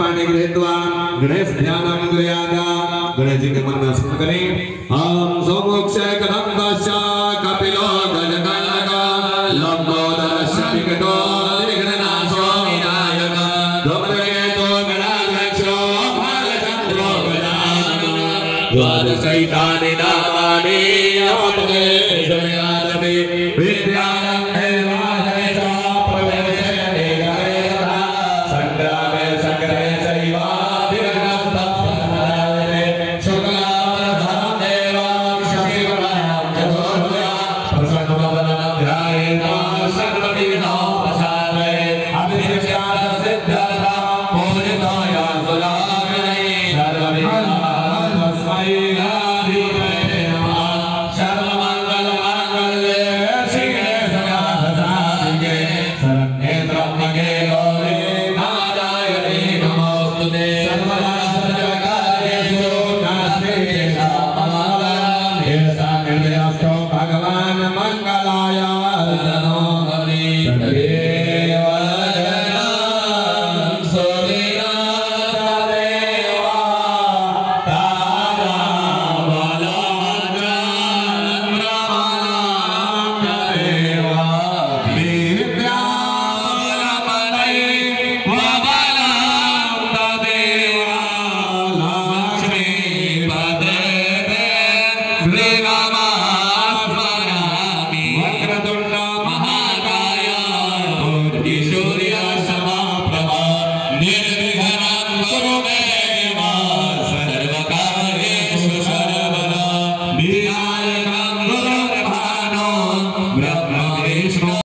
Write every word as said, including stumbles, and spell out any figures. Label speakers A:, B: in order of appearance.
A: पुष्पाणि गृहीत्वा गणेश ध्यानं क्रियादा गणेश जी के मन में स्मरण करें। ओम सोमोक्षय कदम्बश्च कपिलो गजकनक लंबोदरश्च विकटो विघ्ननाशो विनायक धूमकेतो गणाध्यक्षो भालचन्द्रो गजानन द्वादशैतानि नामानि अपते जयादपि विद्यारम्भे
B: सर्वविघ्नोपशान्तये अभिषिक्ताः सिद्धाः